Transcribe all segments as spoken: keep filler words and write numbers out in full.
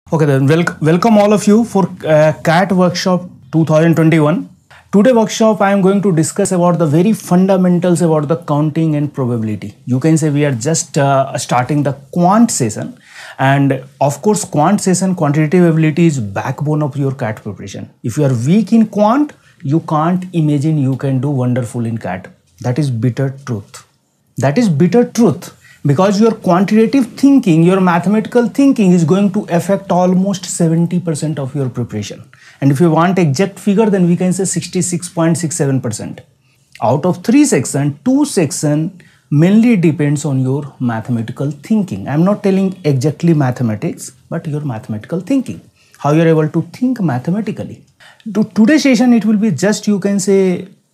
Okay then, wel welcome all of you for uh, C A T Workshop twenty twenty-one. Today workshop I am going to discuss about the very fundamentals about the counting and probability. You can say we are just uh, starting the quant session, and of course quant session, quantitative ability is backbone of your C A T preparation. If you are weak in quant, you can't imagine you can do wonderful in C A T. That is bitter truth. That is bitter truth. Because your quantitative thinking, your mathematical thinking is going to affect almost seventy percent of your preparation. And if you want exact figure, then we can say sixty-six point six seven percent. Out of three sections, two sections mainly depends on your mathematical thinking. I'm not telling exactly mathematics, but your mathematical thinking. How you're able to think mathematically. To today's session, it will be just, you can say,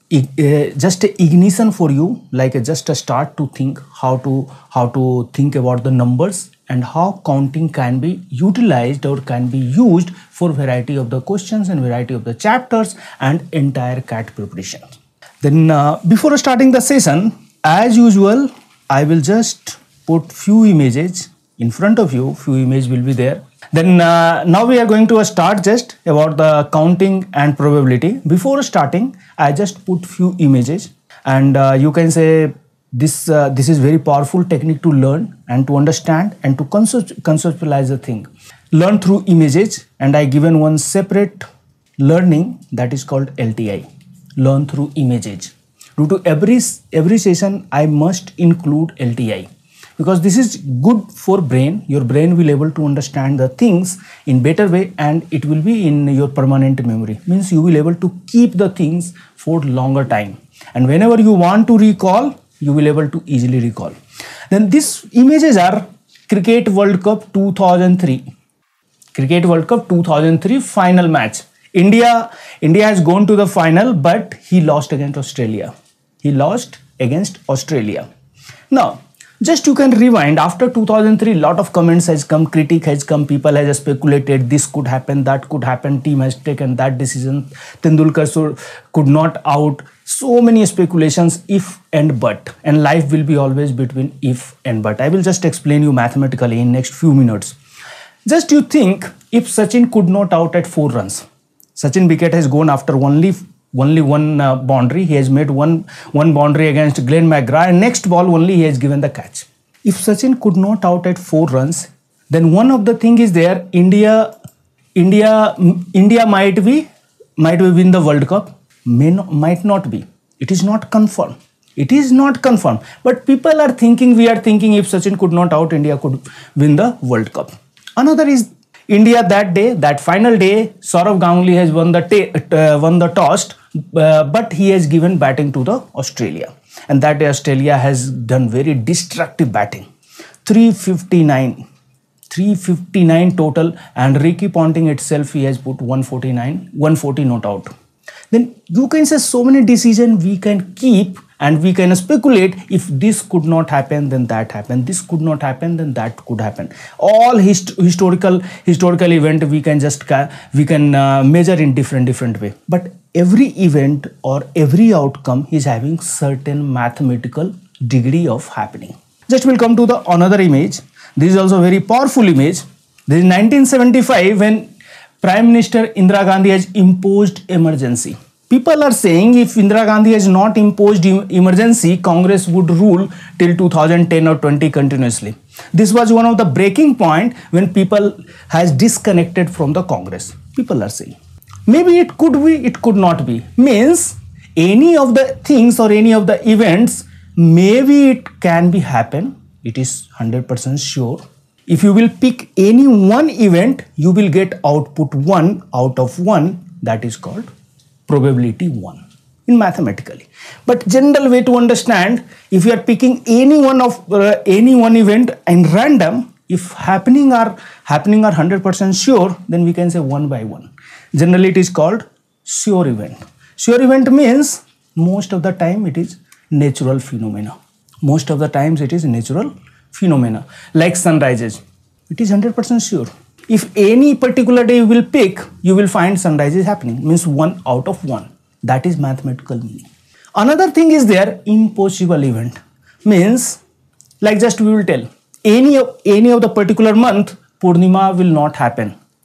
Uh, just a ignition for you, like a, just a start to think how to how to think about the numbers and how counting can be utilized or can be used for variety of the questions and variety of the chapters and entire C A T preparation. Then uh, before starting the session, as usual, I will just put few images in front of you. Few images will be there. Then uh, now we are going to start just about the counting and probability. Before starting, I just put few images, and uh, you can say this uh, this is very powerful technique to learn and to understand and to conceptualize the thing. Learn through images, and I given one separate learning that is called L T I. Learn through images. Due to every every session, I must include L T I. Because this is good for brain. Your brain will able to understand the things in better way, and it will be in your permanent memory. Means you will able to keep the things for longer time, and whenever you want to recall, you will able to easily recall. Then these images are Cricket World Cup two thousand three. Cricket World Cup two thousand three final match. India India has gone to the final, but he lost against Australia. He lost against Australia. Now, just you can rewind. After two thousand three, lot of comments has come, critique has come, people has speculated this could happen, that could happen, team has taken that decision, Tendulkar so could not out. So many speculations, if and but, and life will be always between if and but. I will just explain you mathematically in next few minutes. Just you think, if Sachin could not out at four runs, Sachin wicket has gone after only Only one uh, boundary. He has made one one boundary against Glenn McGrath, and next ball only he has given the catch. If Sachin could not out at four runs, then one of the thing is there. India, India, India might be might be win the World Cup. May not, might not be. It is not confirmed. It is not confirmed. But people are thinking. We are thinking if Sachin could not out, India could win the World Cup. Another is India that day, that final day, Saurav Ganguly has won the uh, won the toss, uh, but he has given batting to the Australia, and that day Australia has done very destructive batting, three fifty-nine, three fifty-nine total, and Ricky Ponting itself he has put one forty-nine, one forty not out. Then you can say so many decisions we can keep, and we can speculate if this could not happen, then that happened. This could not happen, then that could happen. All hist historical historical event we can just we can uh, measure in different different way. But every event or every outcome is having certain mathematical degree of happening. Just we'll come to the another image. This is also a very powerful image. This is nineteen seventy-five when Prime Minister Indira Gandhi has imposed emergency. People are saying if Indira Gandhi has not imposed emergency, Congress would rule till two thousand ten or twenty continuously. This was one of the breaking point when people has disconnected from the Congress. People are saying maybe it could be, it could not be. Means any of the things or any of the events, maybe it can be happen. It is one hundred percent sure. If you will pick any one event, you will get output one out of one. That is called probability one in mathematically. But general way to understand, if you are picking any one of uh, any one event in random, if happening are happening are one hundred percent sure, then we can say one by one. Generally, it is called sure event. Sure event means most of the time it is natural phenomena. Most of the times it is natural phenomena, like sunrises. It is one hundred percent sure. If any particular day you will pick, you will find sunrises happening. Means one out of one. That is mathematical meaning. Another thing is there, impossible event. Means, like just we will tell, any of any of the particular month, Purnima will not happen.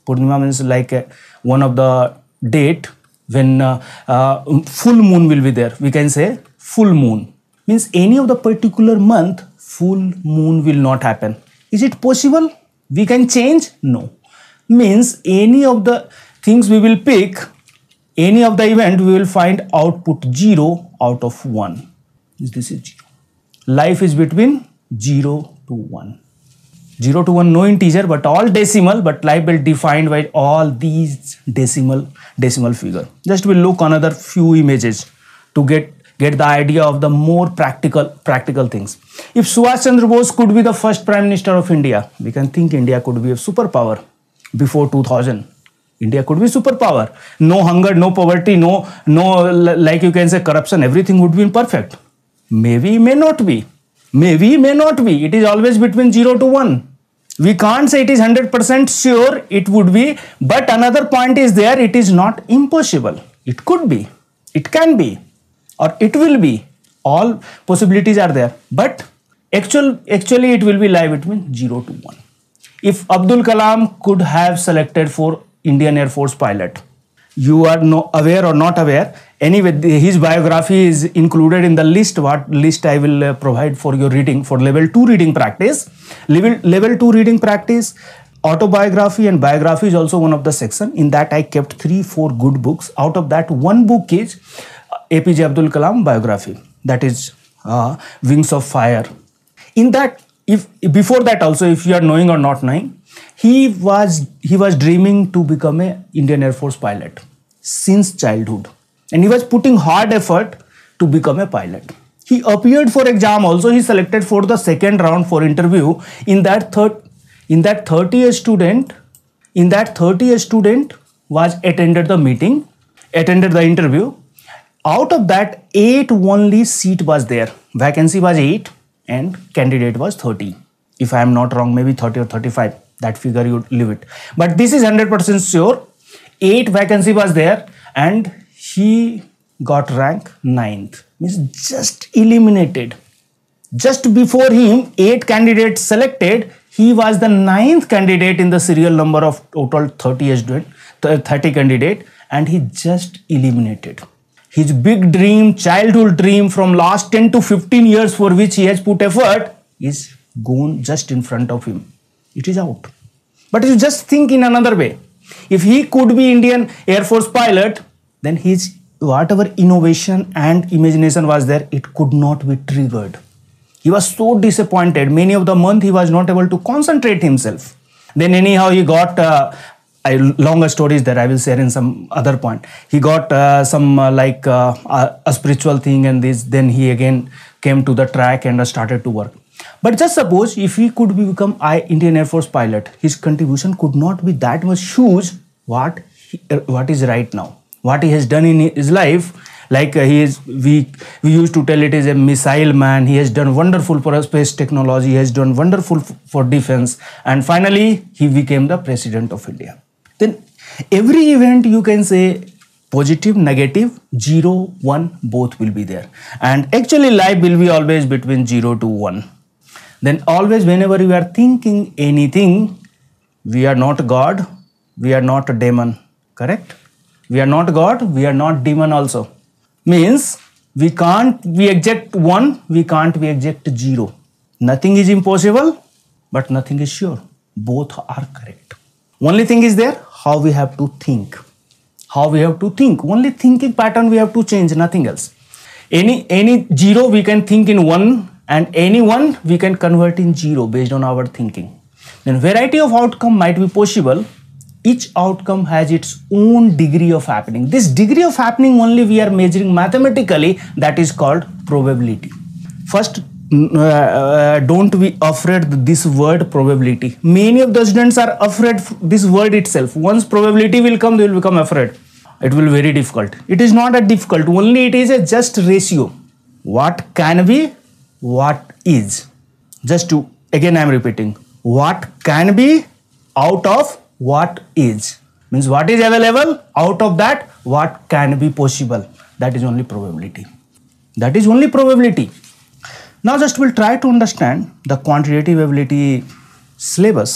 Purnima means like uh, one of the date when uh, uh, full moon will be there. We can say full moon. Means any of the particular month, full moon will not happen. Is it possible? We can change? No. Means any of the things we will pick, any of the event we will find output zero out of one. This is zero. Life is between zero to one. zero to one no integer but all decimal, but life will defined by all these decimal decimal figure. Just we'll look another few images to get get the idea of the more practical practical things. If Subhash Chandra Bose could be the first Prime Minister of India, we can think India could be a superpower before two thousand. India could be superpower. No hunger, no poverty, no, no like you can say corruption, everything would be perfect. Maybe, may not be. Maybe, may not be. It is always between zero to one. We can't say it is one hundred percent sure it would be, but another point is there, it is not impossible. It could be, it can be, or it will be. All possibilities are there, but actual, actually it will be lie between zero to one. If Abdul Kalam could have selected for Indian Air Force pilot, you are no aware or not aware, anyway his biography is included in the list, what list I will uh, provide for your reading for level two reading practice. Level, level two reading practice, autobiography and biography is also one of the section. In that I kept three, four good books. Out of that one book is A P J Abdul Kalam biography, that is uh, Wings of Fire. In that, if before that also, if you are knowing or not knowing, he was he was dreaming to become a Indian Air Force pilot since childhood, and he was putting hard effort to become a pilot. He appeared for exam also. He selected for the second round for interview. In that third, in that thirty a student, in that thirty a student was attended the meeting, attended the interview. Out of that, eight only seat was there. Vacancy was eight and candidate was thirty. If I am not wrong, maybe thirty or thirty-five. That figure you leave it. But this is one hundred percent sure. eight vacancy was there and he got rank ninth. Means just eliminated. Just before him, eight candidates selected. He was the ninth candidate in the serial number of total thirty student, thirty candidate, and he just eliminated. His big dream, childhood dream from last ten to fifteen years for which he has put effort is gone just in front of him. It is out. But you just think in another way. If he could be Indian Air Force pilot, then his whatever innovation and imagination was there, it could not be triggered. He was so disappointed. Many of the month he was not able to concentrate himself. Then anyhow he got uh, I, longer stories that I will share in some other point. He got uh, some uh, like uh, a, a spiritual thing and this. Then he again came to the track and uh, started to work. But just suppose if he could become I Indian Air Force pilot, his contribution could not be that much huge. What he, uh, what is right now? What he has done in his life, like uh, he is, we we used to tell it is a missile man. He has done wonderful for space technology. He has done wonderful for defense, and finally he became the president of India. Then every event you can say positive, negative, zero, one, both will be there, and actually life will be always between zero to one. Then always whenever you are thinking anything, we are not God, we are not a demon, correct? We are not God, we are not demon also. Means we can't be exact one, we can't be exact zero. Nothing is impossible, but nothing is sure. Both are correct. Only thing is there, how we have to think. How we have to think. Only thinking pattern we have to change, nothing else. Any, any zero we can think in one, and any one we can convert in zero based on our thinking. Then variety of outcome might be possible. Each outcome has its own degree of happening. This degree of happening only we are measuring mathematically, that is called probability. First, uh, uh, don't be afraid this word probability. Many of the students are afraid this word itself. Once probability will come, they will become afraid. It will be very difficult. It is not a difficult, only it is a just ratio. What can be, what is. Just to, again I am repeating, what can be out of what is. Means what is available, out of that what can be possible. That is only probability. That is only probability. Now just we'll try to understand the quantitative ability syllabus.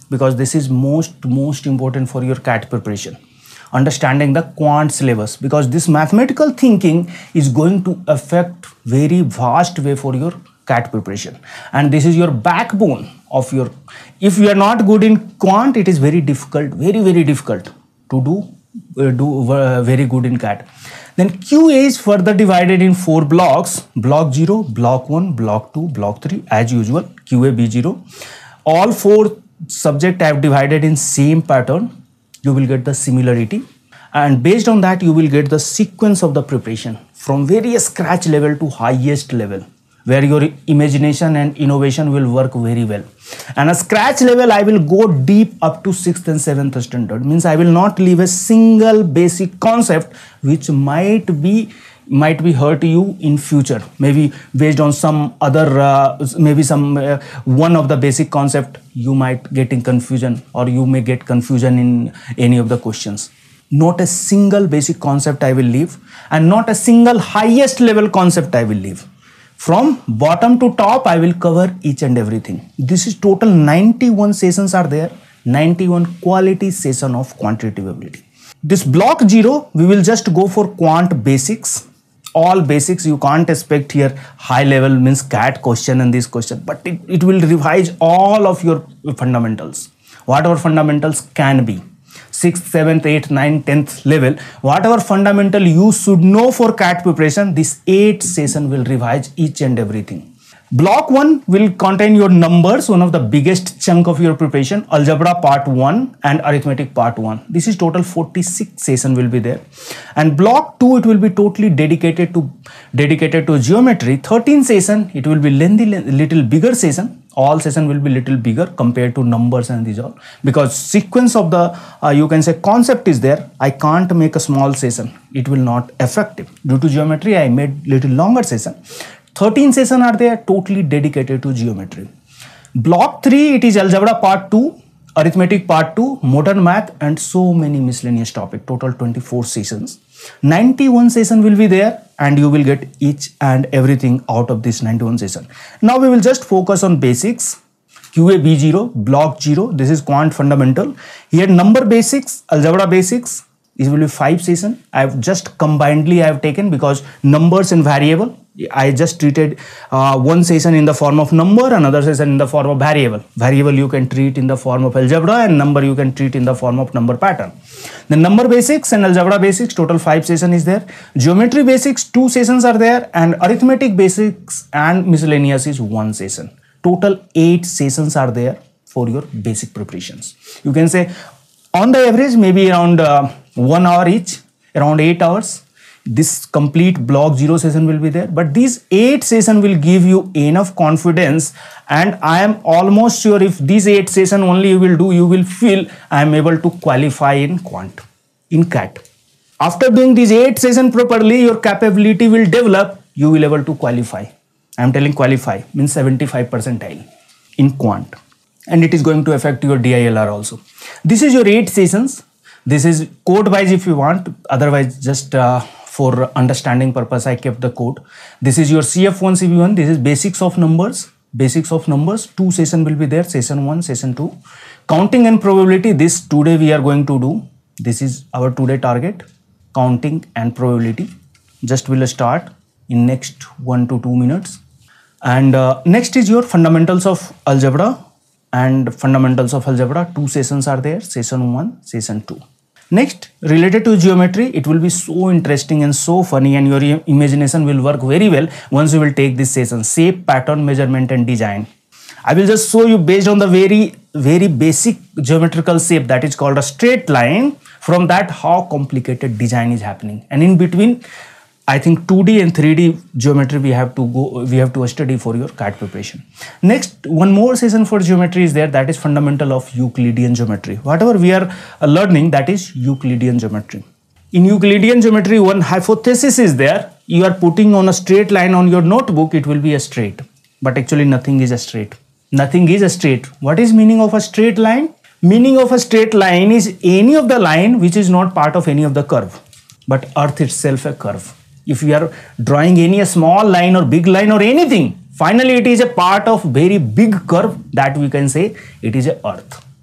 because this is most most important for your C A T preparation. Understanding the quant syllabus, because this mathematical thinking is going to affect very vast way for your C A T preparation, and this is your backbone of your. If you are not good in quant, it is very difficult, very very difficult to do uh, do uh, very good in C A T. Then Q A is further divided in four blocks: block zero, block one, block two, block three. As usual, Q A B zero. All four subject I have divided in same pattern. You will get the similarity, and based on that you will get the sequence of the preparation from very scratch level to highest level, where your imagination and innovation will work very well. And a scratch level, I will go deep up to sixth and seventh standard. Means I will not leave a single basic concept which might be might be hurt you in future. Maybe based on some other, uh, maybe some uh, one of the basic concept you might get in confusion, or you may get confusion in any of the questions. Not a single basic concept I will leave, and not a single highest level concept I will leave. From bottom to top, I will cover each and everything. This is total ninety-one sessions are there, ninety-one quality session of quantitative ability. This block zero, we will just go for quant basics. All basics. You can't expect here high level, means C A T question and this question, but it, it will revise all of your fundamentals. Whatever fundamentals can be. sixth, seventh, eighth, ninth, tenth level, whatever fundamental you should know for C A T preparation, this eight session will revise each and everything. Block one will contain your numbers, one of the biggest chunk of your preparation, algebra part one and arithmetic part one. This is total forty-six session will be there. And block two, it will be totally dedicated to dedicated to geometry. thirteen session, it will be lengthy, little bigger session. All session will be little bigger compared to numbers and these all, because sequence of the uh, you can say concept is there. I can't make a small session, it will not effective. Due to geometry, I made little longer session. thirteen session are there totally dedicated to geometry. Block three, it is algebra part two, arithmetic part two, modern math, and so many miscellaneous topic. Total twenty-four sessions. ninety-one session will be there, and you will get each and everything out of this ninety-one session. Now we will just focus on basics. Q A B zero, block zero, this is quant fundamental. Here number basics, algebra basics, it will be five session. I have just combinedly I have taken, because numbers and variable, I just treated uh, one session in the form of number, another session in the form of variable. Variable you can treat in the form of algebra, and number you can treat in the form of number pattern. The number basics and algebra basics, total five session is there. Geometry basics, two sessions are there, and arithmetic basics and miscellaneous is one session. Total eight sessions are there for your basic preparations. You can say on the average maybe around uh, one hour each, around eight hours. This complete block zero session will be there, but these eight session will give you enough confidence, and I am almost sure if these eight session only you will do, you will feel I am able to qualify in quant, in C A T. After doing these eight session properly, your capability will develop, you will able to qualify. I am telling qualify means seventy-five percentile in quant, and it is going to affect your D I L R also. This is your eight sessions. This is code wise if you want, otherwise just uh, for understanding purpose I kept the code. This is your C F one C V one. This is basics of numbers. Basics of numbers. Two session will be there. Session one, session two. Counting and probability. This today we are going to do. This is our today target. Counting and probability. Just will start in next one to two minutes. And uh, next is your fundamentals of algebra and fundamentals of algebra. Two sessions are there. Session one, session two. Next, related to geometry, it will be so interesting and so funny, and your imagination will work very well once you will take this session. Shape, pattern, measurement and design. I will just show you based on the very, very basic geometrical shape that is called a straight line. From that, how complicated design is happening. And in between, I think two D and three D geometry we have to go, we have to study for your C A T preparation. Next, one more session for geometry is there, that is fundamental of Euclidean geometry. Whatever we are learning, that is Euclidean geometry. In Euclidean geometry, one hypothesis is there. You are putting on a straight line on your notebook, it will be a straight. But actually nothing is a straight. Nothing is a straight. What is meaning of a straight line? Meaning of a straight line is any of the line which is not part of any of the curve. But earth itself a curve. If you are drawing any a small line or big line or anything, finally it is a part of very big curve, that we can say it is a earth.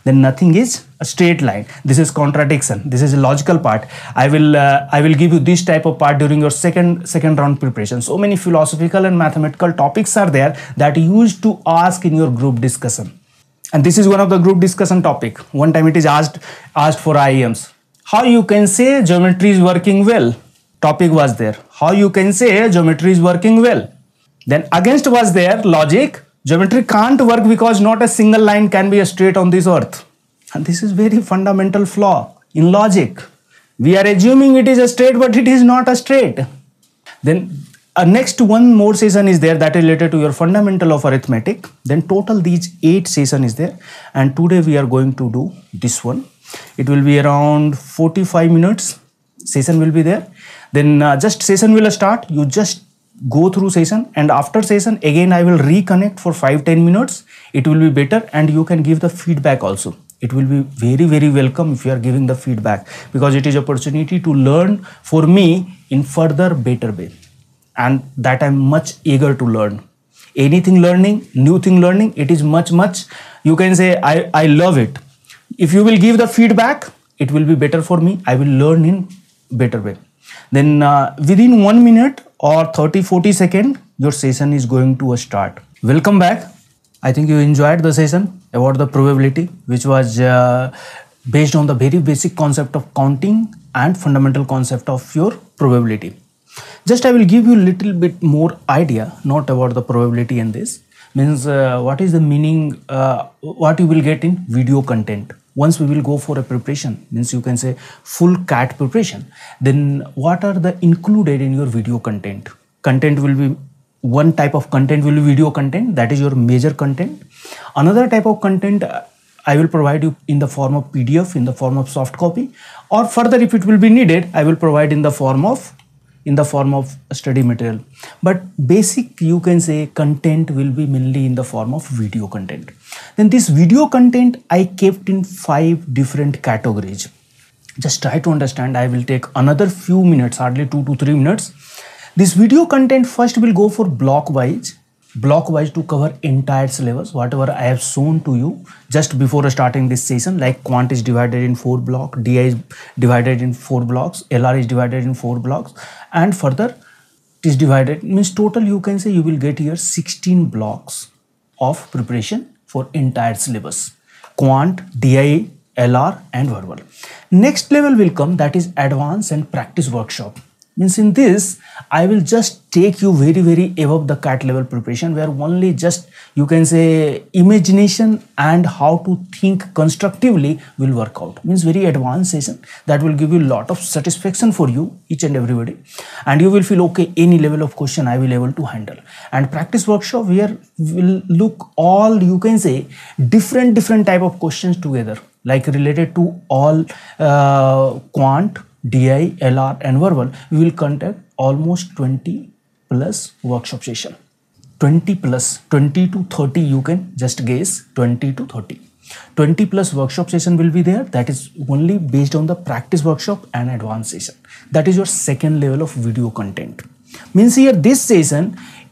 then nothing is a straight line. This is contradiction. This is a logical part. I will uh, I will give you this type of part during your second second round preparation. So many philosophical and mathematical topics are there that you used to ask in your group discussion. And this is one of the group discussion topic. One time it is asked asked for I I Ms. How you can say geometry is working well? Topic was there. How you can say geometry is working well? Then against was there logic. Geometry can't work because not a single line can be straight on this earth. And this is very fundamental flaw in logic. We are assuming it is a straight, but it is not a straight. Then uh, next one more session is there that is related to your fundamental of arithmetic. Then total these eight session is there. And today we are going to do this one. It will be around forty-five minutes. Session will be there. Then uh, just session will start. You just go through session, and after session again I will reconnect for five to ten minutes. It will be better, and you can give the feedback also. It will be very very welcome if you are giving the feedback, because it is opportunity to learn for me in further better way, and that I am much eager to learn. Anything learning, new thing learning, it is much much, you can say I, I love it. If you will give the feedback, it will be better for me. I will learn in better way. Then uh, within one minute or thirty to forty seconds, your session is going to start. Welcome back. I think you enjoyed the session about the probability, which was uh, based on the very basic concept of counting and fundamental concept of your probability. Just I will give you a little bit more idea, not about the probability and this. Means uh, what is the meaning, uh, what you will get in video content. Once we will go for a preparation, means you can say full C A T preparation, then what are the included in your video content? Content will be, one type of content will be video content, that is your major content. Another type of content uh, I will provide you in the form of P D F, in the form of soft copy, or further if it will be needed, I will provide in the form of in the form of study material. But basic, you can say, content will be mainly in the form of video content. Then this video content I kept in five different categories. Just try to understand. I will take another few minutes, hardly two to three minutes. This video content first will go for block wise, block wise to cover entire syllabus, whatever I have shown to you just before starting this session. Like quant is divided in four blocks, D I is divided in four blocks, L R is divided in four blocks, and further it is divided, means total you can say you will get here sixteen blocks of preparation for entire syllabus, quant, D I, L R and verbal. Next level will come, that is advanced and practice workshop. Means in this I will just take you very very above the C A T level preparation, where only just you can say imagination and how to think constructively will work out. Means very advanced session that will give you a lot of satisfaction for you, each and everybody, and you will feel okay, any level of question I will able to handle. And practice workshop where will look all, you can say, different different type of questions together, like related to all uh, quant, D I, L R and verbal. We will conduct almost twenty plus workshop session. twenty plus, twenty to thirty, you can just guess, twenty to thirty. twenty plus workshop session will be there. That is only based on the practice workshop and advanced session. That is your second level of video content. Means here this session,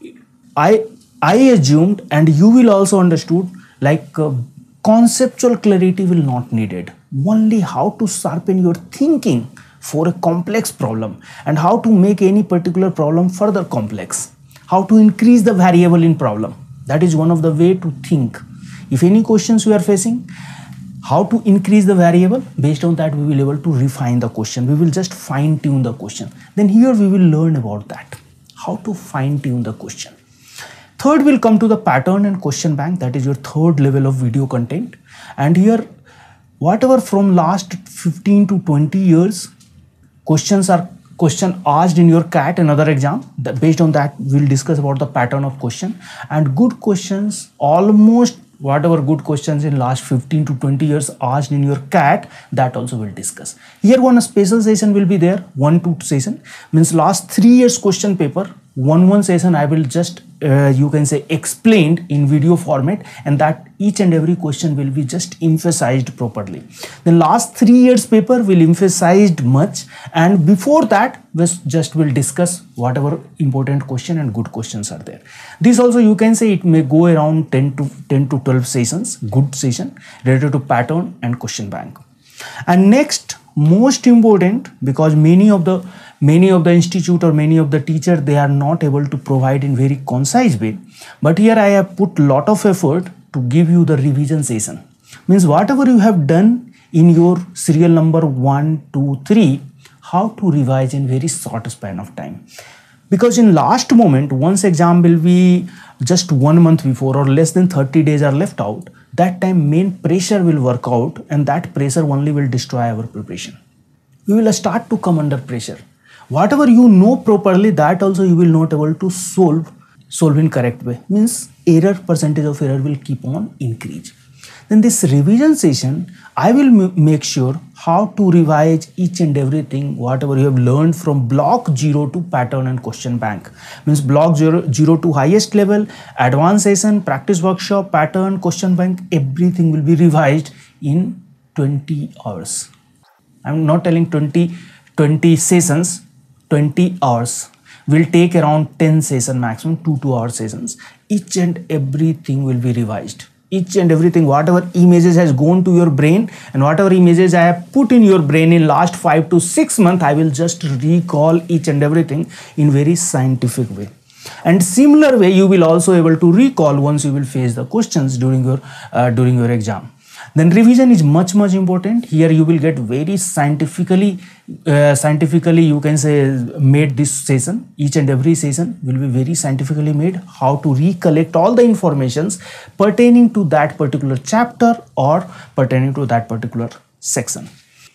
I, I assumed, and you will also understood, like uh, conceptual clarity will not needed. Only how to sharpen your thinking for a complex problem, and how to make any particular problem further complex, how to increase the variable in problem. That is one of the way to think. If any questions we are facing, how to increase the variable, based on that we will able to refine the question. We will just fine tune the question. Then here we will learn about that, how to fine tune the question. Third will come to the pattern and question bank. That is your third level of video content. And here whatever from last fifteen to twenty years questions are question asked in your C A T and other exam, that based on that we will discuss about the pattern of question. And good questions, almost whatever good questions in last fifteen to twenty years asked in your C A T, that also we'll discuss. Here one special session will be there, one two session, means last three years question paper one one session I will just uh, you can say explained in video format, and that each and every question will be just emphasized properly. The last three years paper will emphasized much, and before that we just will discuss whatever important question and good questions are there. This also you can say it may go around ten to twelve sessions, good session related to pattern and question bank. And next, most important, because many of the many of the institute or many of the teacher, they are not able to provide in very concise way, but here I have put lot of effort to give you the revision session. Means whatever you have done in your serial number one, two, three, how to revise in very short span of time. Because in last moment, once exam will be just one month before or less than thirty days are left out, that time main pressure will work out, and that pressure only will destroy our preparation. We will start to come under pressure. Whatever you know properly, that also you will not able to solve solve in correct way. Means error, percentage of error will keep on increase. Then this revision session, I will make sure how to revise each and everything, whatever you have learned from block zero to pattern and question bank. Means block zero, zero to highest level, advanced session, practice workshop, pattern, question bank, everything will be revised in twenty hours. I'm not telling twenty, twenty sessions, twenty hours. Will take around ten sessions maximum, two two hour sessions. Each and everything will be revised. Each and everything, whatever images has gone to your brain and whatever images I have put in your brain in last five to six months, I will just recall each and everything in very scientific way. And similar way, you will also able to recall once you will face the questions during your uh, during your exam. Then revision is much much important. Here you will get very scientifically, uh, scientifically you can say made this session. Each and every session will be very scientifically made. How to recollect all the informations pertaining to that particular chapter or pertaining to that particular section.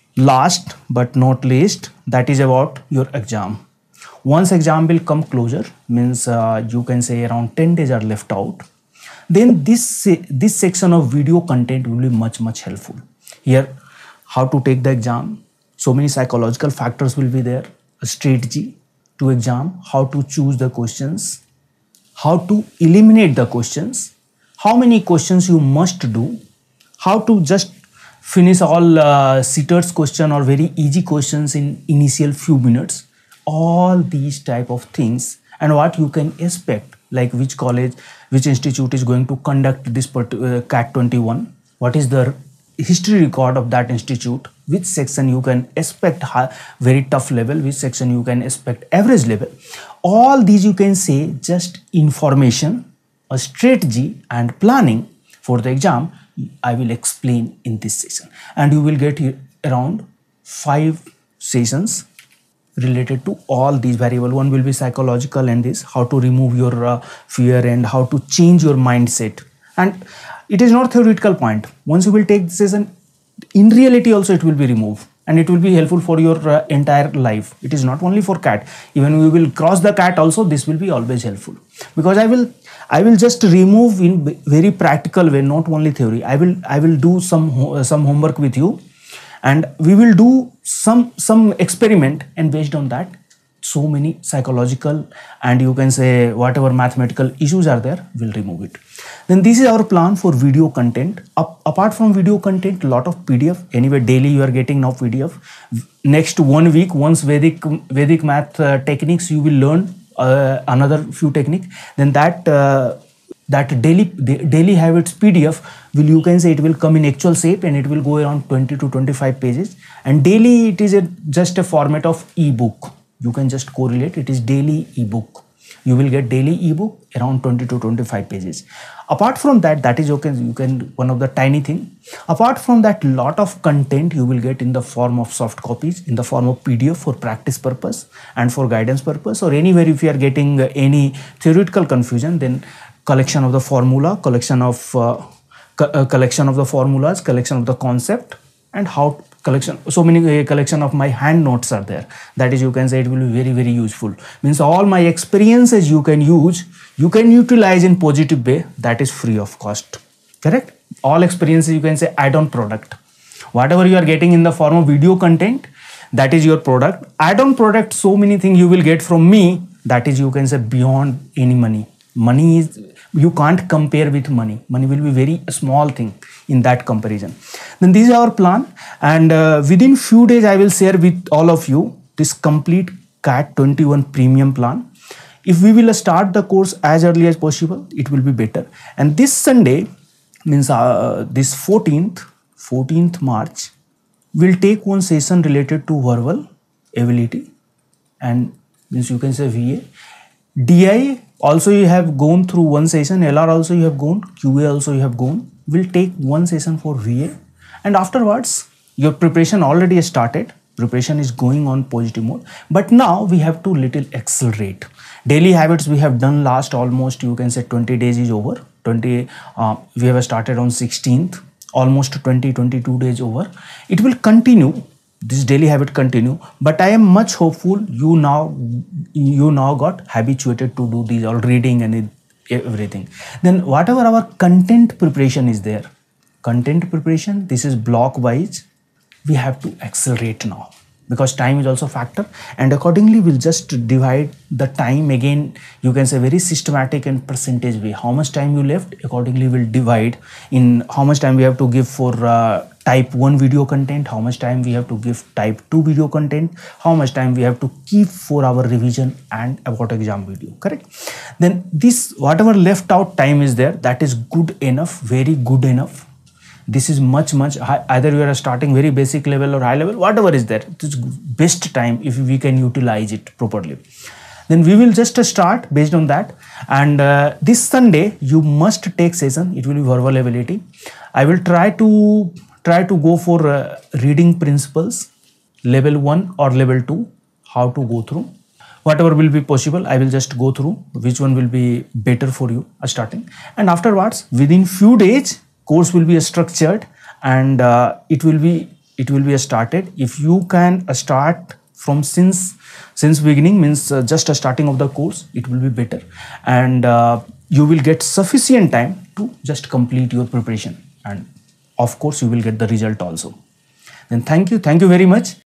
Last but not least, that is about your exam. Once exam will come closer, means uh, you can say around ten days are left out. Then this, this section of video content will be much, much helpful. Here, how to take the exam. So many psychological factors will be there. A strategy to exam, how to choose the questions, how to eliminate the questions, how many questions you must do, how to just finish all uh, sitters question or very easy questions in initial few minutes. All these type of things, and what you can expect, like which college, which institute is going to conduct this uh, C A T twenty-one, what is the history record of that institute, which section you can expect high, very tough level, which section you can expect average level. All these you can say just information, a strategy and planning for the exam, I will explain in this session. And you will get around five sessions related to all these variables. One will be psychological, and this how to remove your uh, fear and how to change your mindset. And it is not theoretical point. Once you will take this session, in reality also it will be removed, and it will be helpful for your uh, entire life. It is not only for C A T. Even we will cross the C A T also, this will be always helpful, because I will I will just remove in very practical way, not only theory. I will I will do some uh, some homework with you, and we will do some some experiment, and based on that so many psychological and you can say whatever mathematical issues are there, we'll remove it. Then this is our plan for video content. Up, apart from video content, lot of P D F. Anyway, daily you are getting now P D F. Next one week, once Vedic Vedic math uh, techniques you will learn uh, another few technique. Then that uh, that daily daily habits P D F will, you can say, it will come in actual shape, and it will go around twenty to twenty-five pages. And daily it is a, just a format of ebook. You can just correlate, it is daily ebook. You will get daily ebook around twenty to twenty-five pages. Apart from that, that is okay, you can, one of the tiny thing. Apart from that, lot of content you will get in the form of soft copies, in the form of P D F for practice purpose and for guidance purpose, or anywhere if you are getting any theoretical confusion, then collection of the formula, collection of uh, co uh, collection of the formulas, collection of the concept, and how collection, so many uh, collection of my hand notes are there. That is, you can say, it will be very very useful. Means all my experiences you can use, you can utilize in positive way. That is free of cost. Correct? All experiences you can say add-on product. Whatever you are getting in the form of video content, that is your product. Add-on product, so many things you will get from me that is, you can say, beyond any money. Money is, you can't compare with money. Money will be very small thing in that comparison. Then this is our plan, and uh, within few days I will share with all of you this complete C A T twenty-one premium plan. If we will start the course as early as possible, it will be better. And this Sunday, means uh, this fourteenth March, we'll take one session related to verbal ability, and means you can say V A. D I also you have gone through one session, L R also you have gone, Q A also you have gone. We'll take one session for V A, and afterwards your preparation already started. Preparation is going on positive mode, but now we have to little accelerate. Daily habits we have done last almost, you can say, twenty days is over. twenty uh, we have started on sixteenth, almost twenty twenty-two days over. It will continue, this daily habit continue, but I am much hopeful you now you now got habituated to do these all reading and everything. Then whatever our content preparation is there, content preparation, this is block wise, we have to accelerate now, because time is also a factor, and accordingly we'll just divide the time again, you can say, very systematic and percentage way. How much time you left, accordingly we'll divide in how much time we have to give for uh, type one video content, how much time we have to give type two video content, how much time we have to keep for our revision and about exam video, correct? Then this whatever left out time is there, that is good enough, very good enough. This is much much high, either you are starting very basic level or high level, whatever is there, it is best time if we can utilize it properly. Then we will just start based on that, and uh, this Sunday you must take session. It will be verbal ability. I will try to try to go for uh, reading principles level one or level two, how to go through. Whatever will be possible, I will just go through which one will be better for you uh, starting, and afterwards within few days course will be structured, and uh, it will be it will be started. If you can start from since since beginning, means uh, just a starting of the course, it will be better, and uh, you will get sufficient time to just complete your preparation, and of course you will get the result also. Then thank you thank you very much.